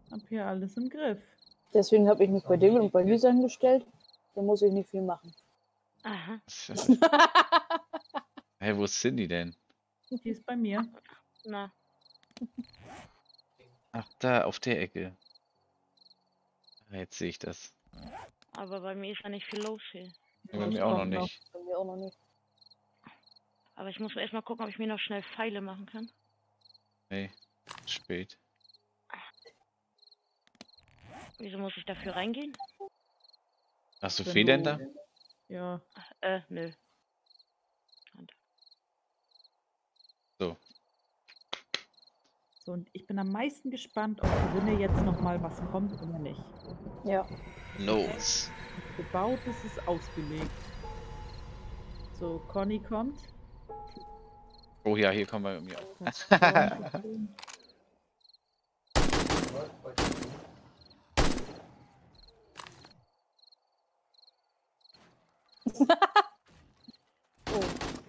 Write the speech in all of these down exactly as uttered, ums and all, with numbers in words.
Hab hier alles im Griff. Deswegen habe ich mich bei dem und bei Lisa hingestellt. Da muss ich nicht viel machen. Aha. Hä, hey, wo sind die denn? Die ist bei mir. Na. Ach, da, auf der Ecke. Jetzt sehe ich das. Aber bei mir ist ja nicht viel los hier. Ja, bei mir auch noch nicht. Bei mir auch noch nicht. Aber ich muss erst mal gucken, ob ich mir noch schnell Pfeile machen kann. Nee, spät. Wieso muss ich dafür reingehen? Hast du Wenn Federn du- da? Ja. Äh, nö. So. So, und ich bin am meisten gespannt, ob drinne jetzt noch mal was kommt oder nicht. Ja. Los. Gebaut ist es ausgelegt. So, Conny kommt. Oh ja, hier kommen wir irgendwie auch. Das Spawn- Oh.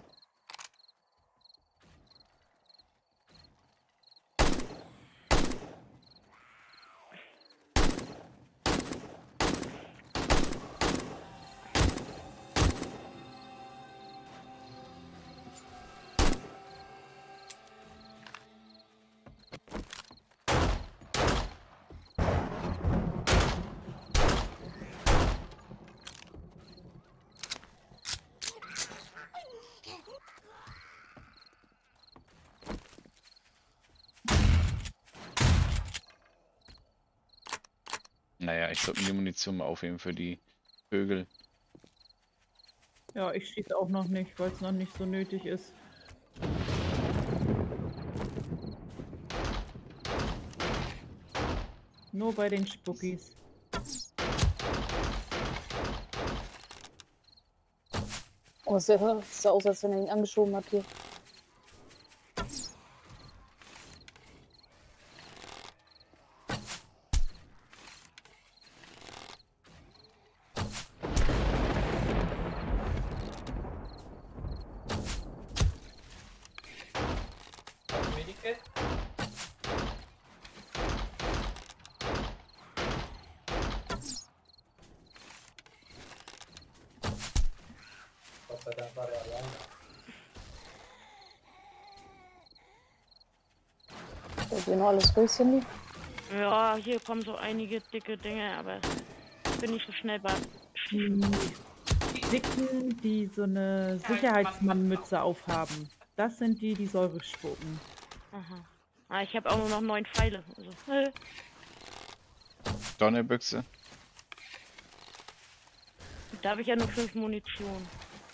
Naja, ich sollte die Munition mal aufheben für die Vögel. Ja, ich schieße auch noch nicht, weil es noch nicht so nötig ist. Nur bei den Spuckis. Oh, es sah es sah aus, als wenn er ihn angeschoben hat hier. Medikit? Gott sei Dank war der alleine. Ist hier noch alles ruhig, Cindy? Ja, hier kommen so einige dicke Dinge, aber ich bin nicht so schnell bei. Die Dicken, die so eine Sicherheitsmannmütze aufhaben. Das sind die, die Säure spucken. Aha. Ah, ich habe auch nur noch neun Pfeile. Also, äh, Donnerbüchse. da habe ich ja nur fünf Munition.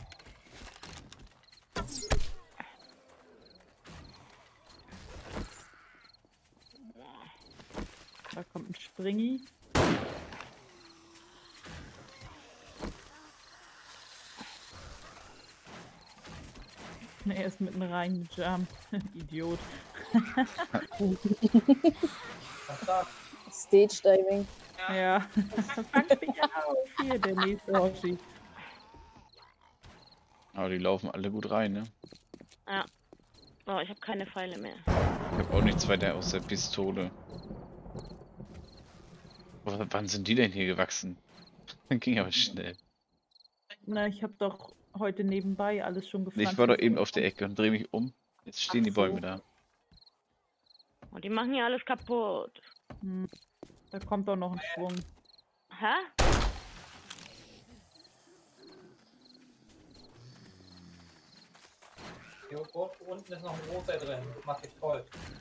Da kommt ein Springi. Ne, er ist mitten reingejumpt. Idiot. Was da? Stage Diving. Ja. Fangt mich auf. Hier, der nächste Hoshi. Aber die laufen alle gut rein, ne? Ja. Oh, ich habe keine Pfeile mehr. Ich habe auch nichts weiter aus der Pistole. Aber wann sind die denn hier gewachsen? Dann ging aber schnell. Na, ich habe doch heute nebenbei alles schon gepflanzt. Ich war doch eben auf der Ecke und drehe mich um. Jetzt stehen Ach die Bäume so. da. Und die machen hier alles kaputt. Hm. Da kommt doch noch ein Schwung. Hä? Joghurt, unten ist noch ein großer drin. Das macht dich voll.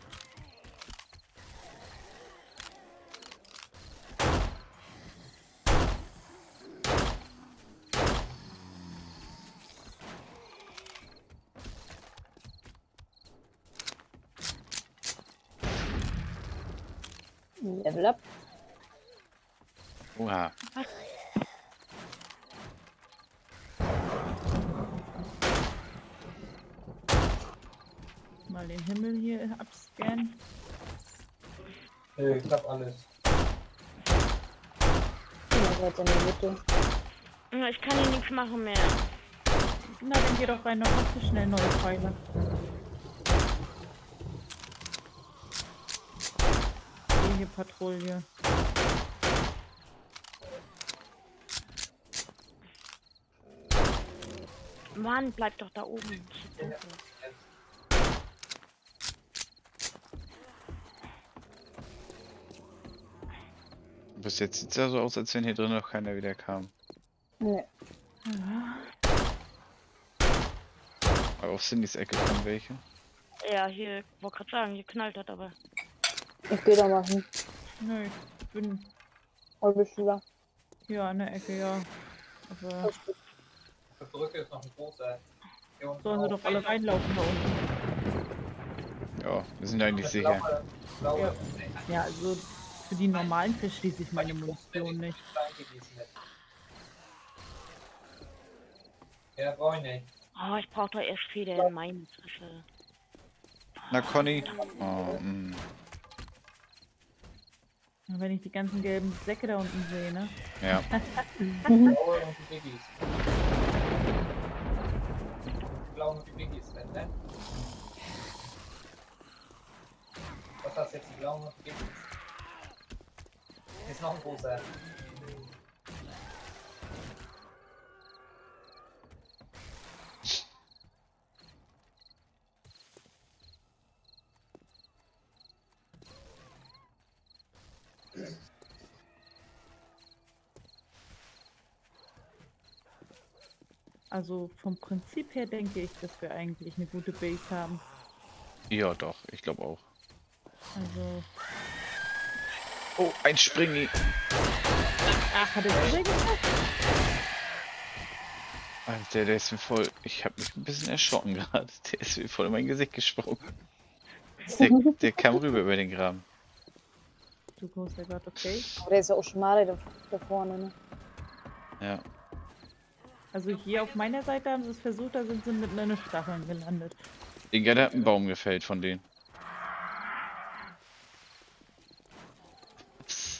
Level up. Oha. Mal den Himmel hier abscannen. Nö, ich hab alles. Ja, weiter in die Mitte. Ja, ich kann hier nichts machen mehr. Na, dann geh doch rein, noch hast du schnell neue Pfeile. hier Patrouille. Mann, bleib doch da oben. Shit, danke. Bis jetzt sieht es ja so aus, als wenn hier drin noch keiner wieder kam. Nee. Ja. Aber auf Cindys Ecke kommen welche. Ja, hier, wollte gerade sagen, hier knallt das aber. Ich geh da mal hin. Nö, ich bin Oder bist du da? hier an der Ecke, ja. Aber Alles gut. Auf der Brücke ist noch ein großer. Hier unten sollen sie auch. doch alle reinlaufen da unten. Ja, wir sind eigentlich Das sicher. blaue- blaue- Ja. Ja, also für die normalen verschließe ich meine Munition nicht. Ja, brauche ich nicht. Oh, ich brauche doch erst Feder in meinen Tasche. Na Conny? Oh, mm. Und wenn ich die ganzen gelben Säcke da unten sehe, ne? Ja. Blaue und die Biggies. Blau und die Biggies, ne? Was hast du jetzt, die blauen und die Biggies? Hier ist noch ein großer. Also vom Prinzip her denke ich, dass wir eigentlich eine gute Base haben. Ja, doch, ich glaube auch. Also. Oh, ein Springi. Ach, hat er das geschafft? Alter, der ist mir voll. Ich habe mich ein bisschen erschrocken gerade. Der ist mir voll in mein Gesicht gesprungen. Der, der kam rüber über den Graben. Du großer Gott, okay. Aber der ist ja auch schon mal da, da vorne, ne? Ja. Also hier auf meiner Seite haben sie es versucht, da sind sie mitten in den Stacheln gelandet. Digga, der hat einen Baum gefällt von denen. Psst.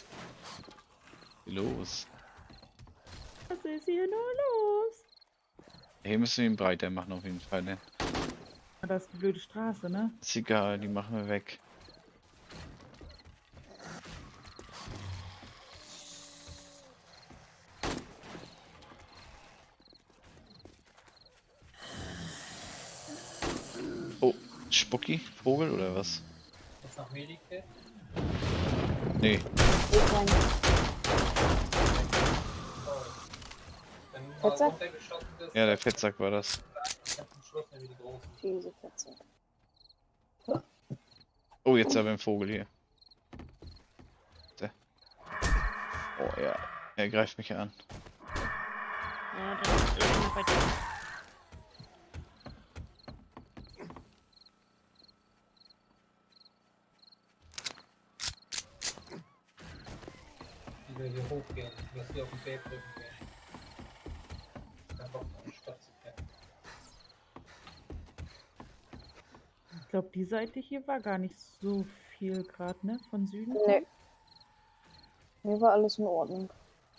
Los. Was ist hier nur los? Hier müssen wir ihn breiter machen auf jeden Fall, ne? Das ist die blöde Straße, ne? Ist egal, die machen wir weg. Oh, Spucki? Vogel oder was? Jetzt noch Medikit. Nee. Ich meine, Wenn du mal Fettsack? runtergeschossen bist, Ja, der Fettsack war das. dann zum Schluss nämlich die großen. diese Fetze. Oh, jetzt haben wir einen Vogel hier. Da. Oh ja, er greift mich an. Ja, dann ist irgendwo bei dir. Die wir hier hochgehen, dass wir auf den Bergrücken gehen. Dann kommt noch eine Stadt zu kennen. Ich glaube, die Seite hier war gar nicht so viel gerade, ne? Von Süden. Nee. Mir war alles in Ordnung.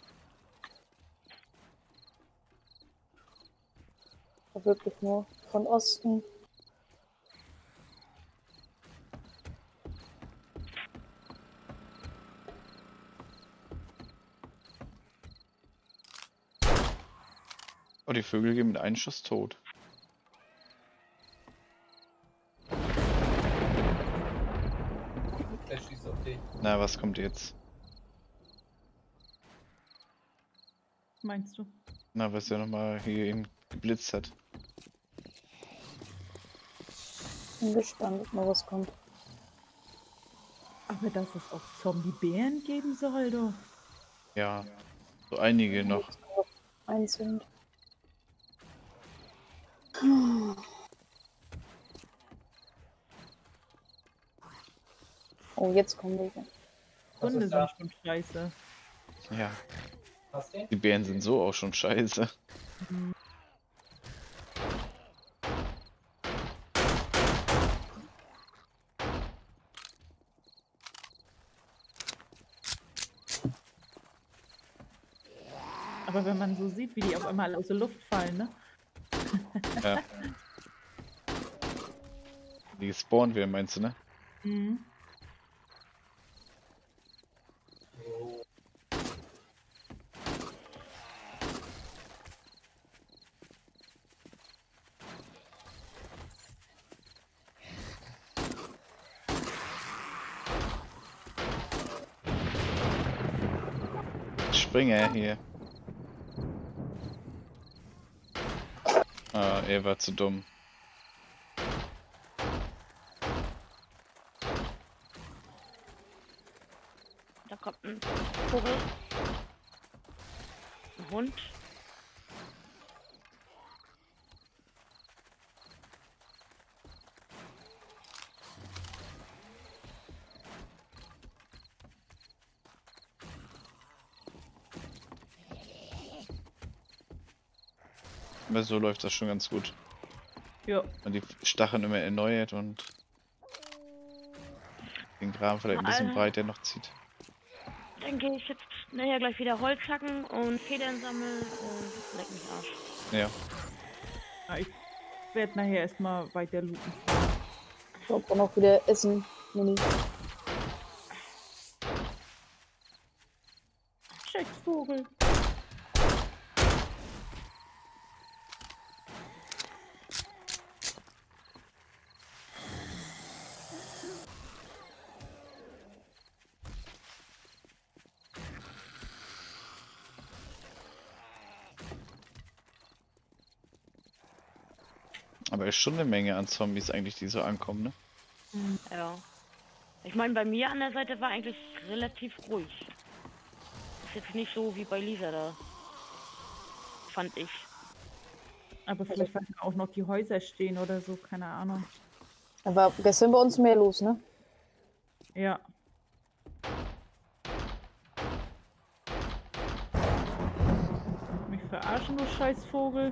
War wirklich nur von Osten. Oh, die Vögel gehen mit einem Schuss tot. Der schießt auf dich. Na, was kommt jetzt? Was meinst du? Na, was ja nochmal hier eben geblitzt hat. Bin gespannt, ob noch was kommt. Aber dass es auch Zombie-Bären geben soll, doch. Ja, so einige noch. Einzeln. Oh, jetzt kommen wir. Was Hunde ist da? sind schon scheiße. Ja, Hast du den? die Bären sind so auch schon scheiße. Aber wenn man so sieht, wie die auf einmal aus der Luft fallen, ne? Ja. Die spawnen wir, meinst du, ne? Mhm. Springer hier. Ah, er war zu dumm. Da kommt ein Vogel. Ein Hund. Aber so läuft das schon ganz gut. Ja. Und die Stacheln immer erneuert und den Graben vielleicht ein bisschen Alter. breiter noch zieht. Dann gehe ich jetzt nachher gleich wieder Holz hacken und Federn sammeln und leck mich Arsch. Ja. Ja, ich werde nachher erstmal weiter looten. Ich brauche noch wieder Essen. Mini. Schecksvogel. Aber ist schon eine Menge an Zombies eigentlich, die so ankommen, ne? Ja. Ich meine, bei mir an der Seite war eigentlich relativ ruhig. Ist jetzt nicht so wie bei Lisa da. Fand ich. Aber vielleicht werden auch noch die Häuser stehen oder so, keine Ahnung. Da war gestern bei uns mehr los, ne? Ja. Mich verarschen, du Scheißvogel.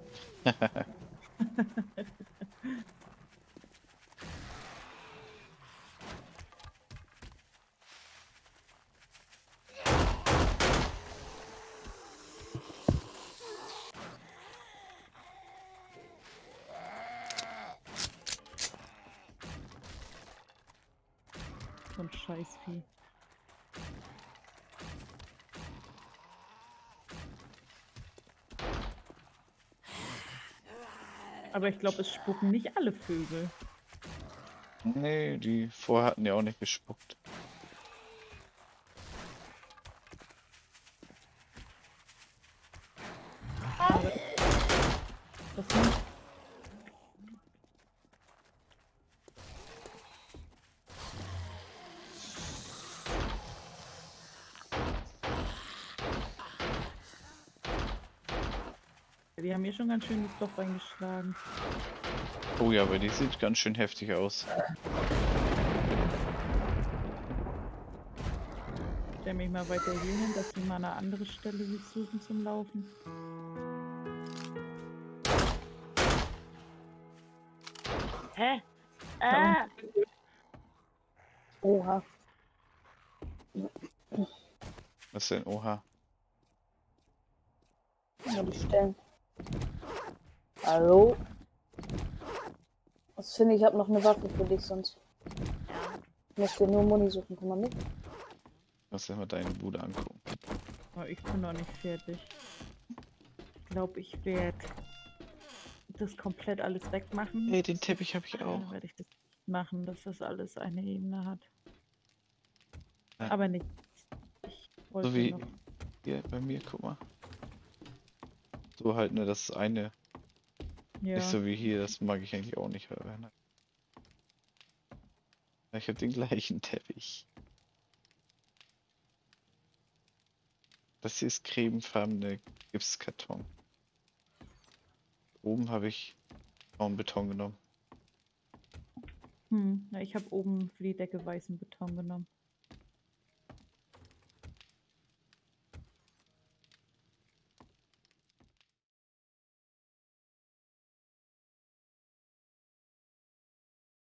So ein Scheißvieh. Aber ich glaube, es spucken nicht alle Vögel. Nee, die vorher hatten ja auch nicht gespuckt. Das nicht. Die haben hier schon ganz schön das Loch reingeschlagen. Oh ja, aber die sieht ganz schön heftig aus. Ich stelle mich mal weiter hier hin, dass sie mal eine andere Stelle sich suchen zum Laufen. Hä? Äh, Oha. Was denn? Oha. Ja, die Stellen. Hallo? Was finde ich, ich habe noch eine Waffe für dich sonst. Ich muss dir nur Muni suchen, komm mal mit. Lass dir mal deine Bude angucken. Oh, ich bin noch nicht fertig. Ich glaube, ich werde das komplett alles wegmachen. Hey, den Teppich habe ich auch. Dann werde ich das machen, dass das alles eine Ebene hat. Ja. Aber nicht. Ich wollte So wie noch. hier bei mir, guck mal. So halt, ne, das eine. Ja. Nicht so wie hier, das mag ich eigentlich auch nicht. Aber, ne. Ich habe den gleichen Teppich. Das hier ist cremefarbene Gipskarton. Oben habe ich braunen Beton genommen. Hm, ja, ich habe oben für die Decke weißen Beton genommen.